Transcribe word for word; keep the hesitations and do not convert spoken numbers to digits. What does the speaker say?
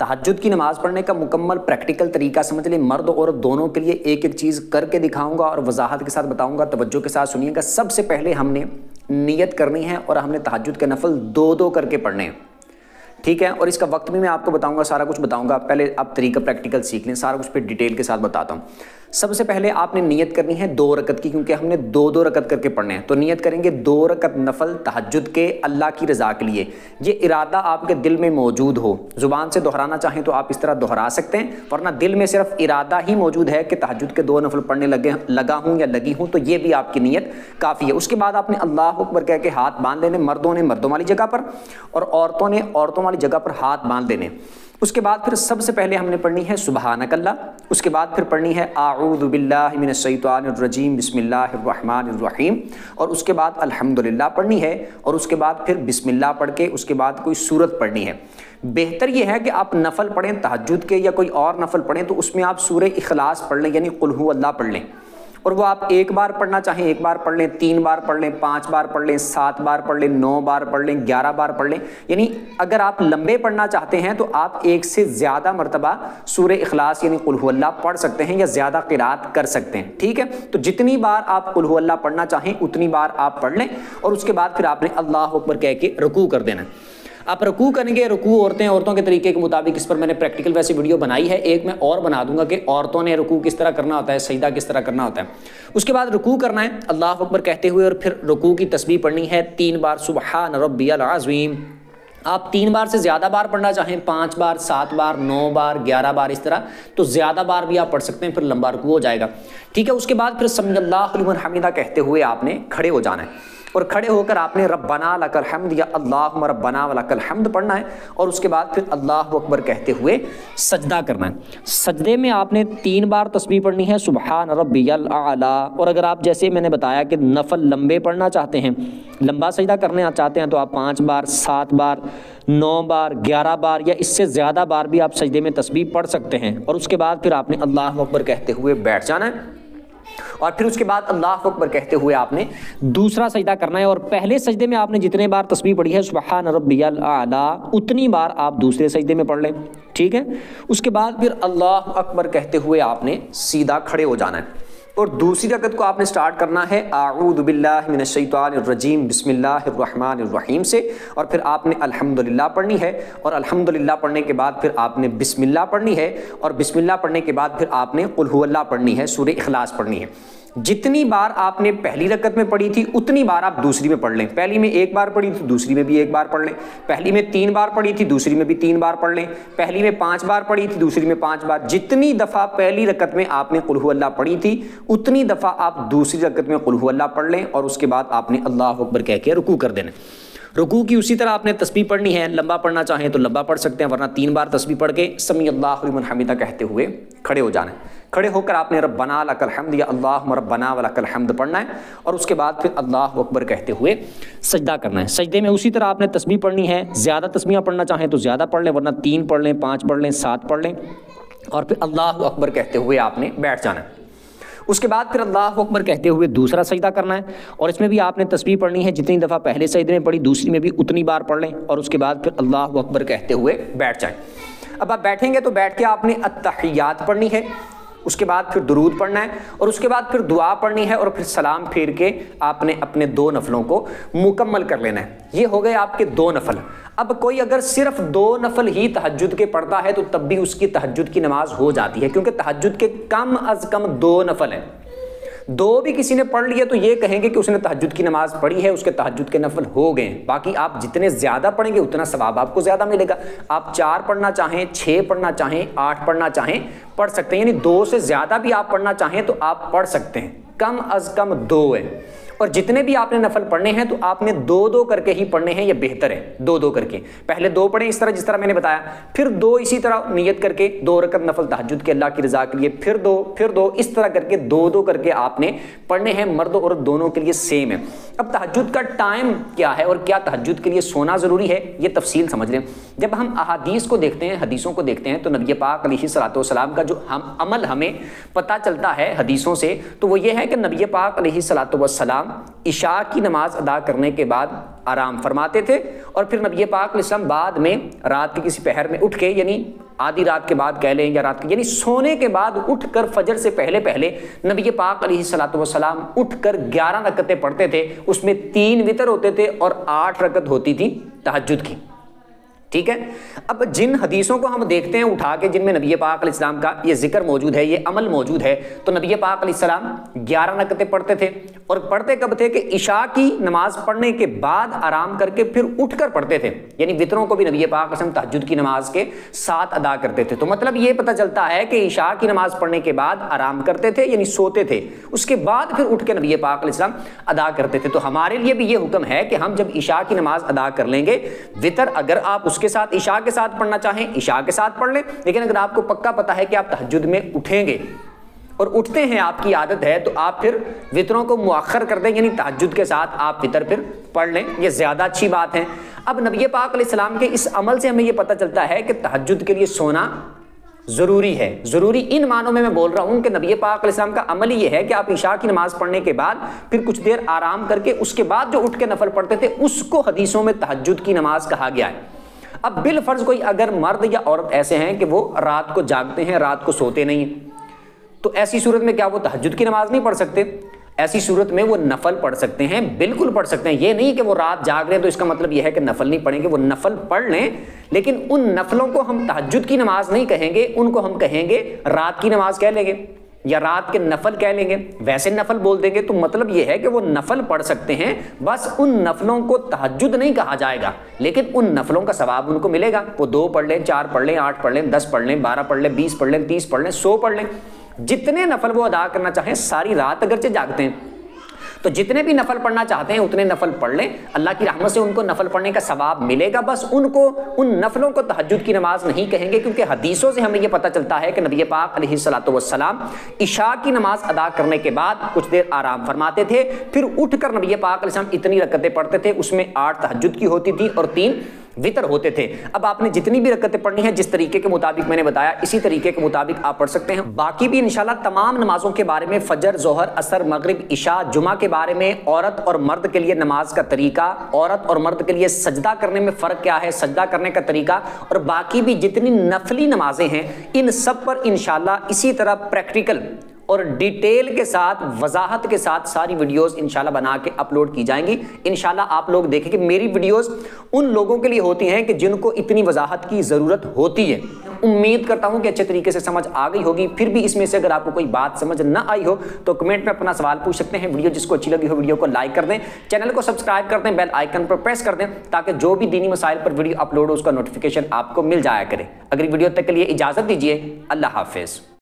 تہجد کی نماز پڑھنے کا مکمل پریکٹیکل طریقہ سمجھ لیں، مرد اور عورت دونوں کے لیے ایک ایک چیز کر کے دکھاؤں گا اور وضاحت کے ساتھ بتاؤں گا، توجہ کے ساتھ سنیے گا۔ سب سے پہلے ہم نے نیت کرنی ہے اور ہم نے تہجد کے نفل دو دو کر کے پڑھنے ہیں، ٹھیک ہے، اور اس کا وقت بھی میں آپ کو بتاؤں گا، سارا کچھ بتاؤں گا۔ پہلے آپ طریقہ پریکٹیکل سیکھ لیں، سارا کچھ پھر ڈیٹیل کے ساتھ بتاتا ہوں۔ سب سے پہلے آپ نے نیت کرنی ہے دو رکعت کی، کیونکہ ہم نے دو دو رکعت کر کے پڑھنے ہیں، تو نیت کریں گے دو رکعت نفل تہجد کے اللہ کی رضا کے لیے۔ یہ ارادہ آپ کے دل میں موجود ہو، زبان سے دہرانا چاہیں تو آپ اس طرح دہرا سکتے ہیں، ورنہ دل میں صرف ارادہ ہی موجود ہے کہ تہجد کے دو نفل پڑھنے لگے لگا ہوں یا لگی ہوں، تو یہ بھی آپ کی نیت کافی ہے۔ اس کے بعد آپ نے اللہ اکبر کہہ کے ہاتھ باندھ لینے، مردوں نے مردوں والی جگہ پر اور عورتوں نے عورتوں والی جگہ پر ہاتھ باندھ لینے۔ اس کے بعد پھر سب سے پہلے ہم نے پڑھنی ہے سبحانک اللہ، اس کے بعد پھر پڑھنی ہے اعوذ باللہ من الشیطان الرجیم بسم اللہ الرحمن الرحیم، اور اس کے بعد الحمدللہ پڑھنی ہے، اور اس کے بعد پھر بسم اللہ پڑھ کے اس کے بعد کوئی سورت پڑھنی ہے۔ بہتر یہ ہے کہ آپ نفل پڑھیں تہجد کے یا کوئی اور نفل پڑھیں تو اس میں آپ سورہ اخلاص پڑھ لیں، یعنی قل ہو اللہ پڑھ لیں، اور وہ آپ ایک بار پڑھنا چاہیں ایک بار پڑھ لیں، تین بار پڑھ لیں، پانچ بار پڑھ لیں، سات بار پڑھ لیں، نو بار پڑھ لیں، گیارہ بار پڑھ لیں، یعنی اگر آپ لمبے پڑھنا چاہتے ہیں تو آپ ایک سے زیادہ مرتبہ سورہ اخلاص یعنی قل ہو اللہ پڑھ سکتے ہیں یا زیادہ قرات کر سکتے ہیں، ٹھیک ہے۔ تو جتنی بار آپ قل ہو اللہ پڑھنا چاہیں اتنی بار آپ پڑھ لیں، اور اس کے بعد پھر آپ نے اللہ اکبر کہہ کے رکوع کر دینا ہے۔ آپ رکوع کریں گے، رکوع عورتیں عورتوں کے طریقے کے مطابق، اس پر میں نے پریکٹیکل ویسے ویڈیو بنائی ہے، ایک میں اور بنا دوں گا کہ عورتوں نے رکوع کس طرح کرنا ہوتا ہے، سجدہ کس طرح کرنا ہوتا ہے۔ اس کے بعد رکوع کرنا ہے اللہ اکبر کہتے ہوئے، اور پھر رکوع کی تسبیح پڑھنی ہے تین بار سبحان ربی العظیم۔ آپ تین بار سے زیادہ بار پڑھنا چاہیں، پانچ بار، سات بار، نو بار، گیارہ بار، اس طرح تو زیادہ بار بھی آپ پڑھ سکتے ہیں، پھر لمبا رکوع ہو جائے گا، ٹھیک ہے۔ اس کے بعد پھر سمی اللہ لمن حمیدہ کہتے ہوئے آپ نے کھڑے ہو جانا ہے، اور کھڑے ہو کر آپ نے ربنا لک الحمد یا اللہم ربنا ولک الحمد پڑھنا ہے، اور اس کے بعد پھر اللہ اکبر کہتے ہوئے سجدہ کرنا ہے۔ سجدے میں آپ نے تین بار تسبیح پڑھنی ہے سبحان ربی الاعلی، اور اگر آپ جیسے میں نے بتایا کہ نفل لمبے پڑھنا چاہتے ہیں، لمبا سجدہ کرنا چاہتے ہیں تو آپ پانچ بار، سات بار، نو بار، گیارہ بار یا اس سے زیادہ بار بھی آپ سجدے میں تسبیح پڑھ سکتے ہیں، اور اس کے بعد پھر آپ نے اللہ اکبر کہتے ہوئے بیٹھ جانا ہے، اور پھر اس کے بعد اللہ اکبر کہتے ہوئے آپ نے دوسرا سجدہ کرنا ہے، اور پہلے سجدے میں آپ نے جتنے بار تسبیح پڑھی ہے سبحان ربی الاعلی اتنی بار آپ دوسرے سجدے میں پڑھ لیں، ٹھیک ہے۔ اس کے بعد پھر اللہ اکبر کہتے ہوئے آپ نے سیدھا کھڑے ہو جانا ہے، اور دوسری رکعت کو آپ نے سٹارٹ کرنا ہے اعوذ باللہ من الشیطان الرجیم بسم اللہ الرحمن الرحیم سے، اور پھر آپ نے الحمدللہ پڑھنی ہے، اور الحمدللہ پڑھنے کے بعد پھر آپ نے بسم اللہ پڑھنی ہے، اور بسم اللہ پڑھنے کے بعد پھر آپ نے قل ہو اللہ پڑھنی ہے، سورہ اخلاص پڑھنی ہے۔ جتنی بار آپ نے پہلی رکعت میں پڑھی تھی اتنی بار آپ دوسری میں پڑھ لیں، پہلی میں ایک بار پڑھی تھی دوسری میں بھی ایک بار پڑھ لیں، پہلی میں تین بار پڑھی تھی دوسری میں بھی تین بار پڑھ لیں، پہلی میں پانچ بار پڑھی تھی دوسری میں پانچ بار، جتنی دفعہ پہلی رکعت میں آپ نے قل ہو اللہ پڑھی تھی اتنی دفعہ آپ دوسری رکعت میں قل ہو اللہ پڑھ لیں، اور اس کے بعد آپ نے اللہ اکبر کہہ کے رکوع کر دینا۔ رکوع کی اسی طرح آپ نے تسبیح پڑھنی ہے، لمبا پڑھنا چاہیں تو لمبا پڑھ سکتے ہیں، ورنہ تین بار تسبیح پڑھ کے سمی اللہ لمن حمیدہ کہتے ہوئے کھڑے ہو جانا ہے۔ کھڑے ہو کر آپ نے ربنا لک الحمد یا اللہم ربنا ولک الحمد پڑھنا ہے، اور اس کے بعد پھر اللہ اکبر کہتے ہوئے سجدہ کرنا ہے۔ سجدے میں اسی طرح آپ نے تسبیح پڑھنی ہے، زیادہ تسبیحاں پڑھنا چاہیں تو زیادہ پڑھ لیں، ورنہ تین پڑھ لیں، پانچ پڑھ لیں، سات پڑھ لیں، اور پھر اللہ اکبر کہتے ہوئے آپ نے بیٹھ جانا ہے۔ اس کے بعد پھر اللہ اکبر کہتے ہوئے دوسرا سجدہ کرنا ہے، اور اس میں بھی آپ نے تسبیح پڑھنی ہے، جتنی دفعہ پہلے سجدے میں پڑھی دوسری میں بھی اتنی بار پڑھ لیں، اور اس کے بعد پھر اللہ اکبر کہتے ہوئے بیٹھ جائیں۔ اب آپ بیٹھیں گے تو بیٹھ کے آپ نے التحیات پڑھنی ہے، اس کے بعد پھر درود پڑھنا ہے، اور اس کے بعد پھر دعا پڑھنی ہے، اور پھر سلام پھیر کے آپ نے اپنے دو نفلوں کو مکمل کر لینا ہے۔ یہ ہو گئے آپ کے دو نفل۔ اب کوئی اگر صرف دو نفل ہی تہجد کے پڑھتا ہے تو تب بھی اس کی تہجد کی نماز ہو جاتی ہے، کیونکہ تہجد کے کم از کم دو نفل ہیں۔ دو بھی کسی نے پڑھ لیے تو یہ کہیں گے کہ اس نے تہجد کی نماز پڑھی ہے، اس کے تہجد کے نفل ہو گئے ہیں۔ باقی آپ جتنے زیادہ پڑھیں گے اتنا ثواب آپ کو زیادہ ملے گا۔ آپ چار پڑھنا چاہیں، چھ پڑھنا چاہیں، آٹھ پڑھنا چاہیں پڑھ سکتے ہیں، یعنی دو سے زیادہ بھی آپ پڑھنا چاہیں تو آپ پڑھ سکتے ہیں، کم از کم دو ہے۔ اور جتنے بھی آپ نے نفل پڑھنے ہیں تو آپ نے دو دو کر کے ہی پڑھنے ہیں، یہ بہتر ہے دو دو کر کے۔ پہلے دو پڑھیں اس طرح جس طرح میں نے بتایا، پھر دو اسی طرح نیت کر کے دو رکعت نفل تہجد کے اللہ کی رضا کے لیے، پھر دو پھر دو اس طرح کر کے دو دو کر کے آپ نے پڑھنے ہیں، مرد اور عورت دونوں کے لیے سیم ہے۔ اب تہجد کا ٹائم کیا ہے اور کیا تہجد کے لیے سونا ضروری ہے، یہ تفصیل سمجھ لیں۔ جب ہم احادیث کو دیکھتے ہیں، حدیثوں کو دیکھتے ہیں، تو نبی پاک علیہ الصلوۃ والسلام کا جو ہم عمل ہمیں پتہ چلتا ہے حدیثوں سے، تو وہ یہ ہے کہ نبی پاک علیہ الصلوۃ والسلام عشاء کی نماز ادا کرنے کے بعد آرام فرماتے تھے، اور پھر نبی پاک علیہ السلام بعد میں رات کے کسی پہر میں اٹھ کے، یعنی آدھی رات کے بعد کہہ لیں یا رات کے یعنی سونے کے بعد اٹھ کر فجر سے پہلے پہلے نبی پاک علیہ الصلوۃ والسلام اٹھ کر گیارہ رکعتیں پڑھتے تھے، اس میں تین وتر ہوتے تھے اور آٹھ رکعت ہوتی تھی تہجد کی، ٹھیک ہے۔ اب جن حدیثوں کو ہم دیکھتے ہیں اٹھا کے جن میں نبی پاک علیہ السلام کا یہ ذکر موجود ہے، یہ عمل موجود ہے، تو نبی پاک علیہ السلام گیارہ رکعتیں پڑھتے تھے، اور پڑھتے کب تھے کہ عشاء کی نماز پڑھنے کے بعد آرام کر کے پھر اٹھ کر پڑھتے تھے، یعنی وتروں کو بھی نبی پاک علیہ السلام تہجد کی نماز کے ساتھ ادا کرتے تھے۔ تو مطلب یہ پتہ چلتا ہے کہ عشاء کی نماز پڑھنے کے بعد آرام کرتے تھے، یعنی سوتے تھے، اس کے بعد پھر اٹھ کے نبی پاک علیہ السلام ادا کرتے تھے۔ تو ہمارے لیے بھی یہ حکم ہے کہ ہم جب عشاء کی نماز ادا کر لیں گے، وتر اگر آپ اس کے ساتھ عشاء کے ساتھ پڑھنا چاہیں عشاء کے ساتھ پڑھ لیں، لیکن اگر آپ کو پکا پتا ہے کہ آپ تہجد میں اٹھیں گے اور اٹھتے ہیں، آپ کی عادت ہے، تو آپ پھر وتروں کو مؤخر کر دیں، یعنی تہجد کے ساتھ آپ وتر پھر پڑھ لیں، یہ زیادہ اچھی بات ہے۔ اب نبی پاک علیہ السلام کے اس عمل سے ہمیں یہ پتہ چلتا ہے کہ تہجد کے لیے سونا ضروری ہے۔ ضروری ان معنوں میں میں بول رہا ہوں کہ نبی پاک علیہ السلام کا عمل یہ ہے کہ آپ عشاء کی نماز پڑھنے کے بعد پھر کچھ دیر آرام کر کے اس کے بعد جو اٹھ کے نفل پڑھتے تھے، اس کو حدیثوں میں تہجد کی نماز کہا گیا ہے۔ اب بالفرض کوئی اگر مرد یا عورت ایسے ہیں کہ وہ رات کو جاگتے ہیں، رات کو سوتے نہیں ہیں، تو ایسی صورت میں کیا وہ تہجد کی نماز نہیں پڑھ سکتے؟ ایسی صورت میں وہ نفل پڑھ سکتے ہیں، بالکل پڑھ سکتے ہیں۔ یہ نہیں کہ وہ رات جاگ رہے ہیں تو اس کا مطلب یہ ہے کہ نفل نہیں پڑھیں گے، وہ نفل پڑھ لیں، لیکن ان نفلوں کو ہم تہجد کی نماز نہیں کہیں گے، ان کو ہم کہیں گے رات کی نماز کہہ لیں گے یا رات کے نفل کہہ لیں گے، ویسے نفل بول دیں گے۔ تو مطلب یہ ہے کہ وہ نفل پڑھ سکتے ہیں، بس ان نفلوں کو تہجد نہیں کہا جائے گا، لیکن ان نفلوں کا ثواب ان کو ملے گا۔ وہ دو پڑھ لیں، چار پڑھ لیں، آٹھ پڑھ لیں، دس پڑھ لیں، بارہ پڑھ لیں، بیس پڑھ لیں، تیس پڑھ لیں، سو پڑھ لیں، جتنے نفل وہ ادا کرنا چاہیں، ساری رات اگرچہ جاگتے ہیں تو جتنے بھی نفل پڑھنا چاہتے ہیں اتنے نفل پڑھ لیں، اللہ کی رحمت سے ان کو نفل پڑھنے کا ثواب ملے گا۔ بس ان کو ان نفلوں کو تہجد کی نماز نہیں کہیں گے، کیونکہ حدیثوں سے ہمیں یہ پتہ چلتا ہے کہ نبی پاک علیہ الصلوۃ والسلام عشاء کی نماز ادا کرنے کے بعد کچھ دیر آرام فرماتے تھے، پھر اٹھ کر نبی پاک علیہ السلام اتنی رکعتیں پڑھتے تھے، اس میں آٹھ تہجد کی ہوتی تھی اور تین وتر ہوتے تھے۔ اب آپ نے جتنی بھی رکعتیں پڑھنی ہیں، جس طریقے کے مطابق میں نے بتایا، اسی طریقے کے مطابق آپ پڑھ سکتے ہیں۔ باقی بھی انشاءاللہ تمام نمازوں کے بارے میں، فجر، ظہر، عصر، مغرب، عشاء، جمعہ کے بارے میں، عورت اور مرد کے لیے نماز کا طریقہ، عورت اور مرد کے لیے سجدہ کرنے میں فرق کیا ہے، سجدہ کرنے کا طریقہ، اور باقی بھی جتنی نفلی نمازیں ہیں، ان سب پر انشاءاللہ اسی طرح پریکٹیکل اور ڈیٹیل کے ساتھ، وضاحت کے ساتھ ساری ویڈیوز انشاءاللہ بنا کے اپلوڈ کی جائیں گی۔ انشاءاللہ آپ لوگ دیکھیں کہ میری ویڈیوز ان لوگوں کے لیے ہوتی ہیں کہ جن کو اتنی وضاحت کی ضرورت ہوتی ہے۔ امید کرتا ہوں کہ اچھے طریقے سے سمجھ آ گئی ہوگی۔ پھر بھی اس میں سے اگر آپ کو کوئی بات سمجھ نہ آئی ہو تو کمنٹ میں اپنا سوال پوچھ سکتے ہیں۔ ویڈیو جس کو اچھی لگی ہو ویڈیو کو لائک کر دیں، چینل کو سبسکرائب کر دیں، بیل آئیکن پر پریس کر دیں تاکہ جو بھی دینی مسائل پر ویڈیو اپلوڈ ہو اس کا نوٹیفیکیشن آپ کو مل جایا کرے۔ اگلی ویڈیو تک کے لیے اجازت دیجیے، اللہ حافظ۔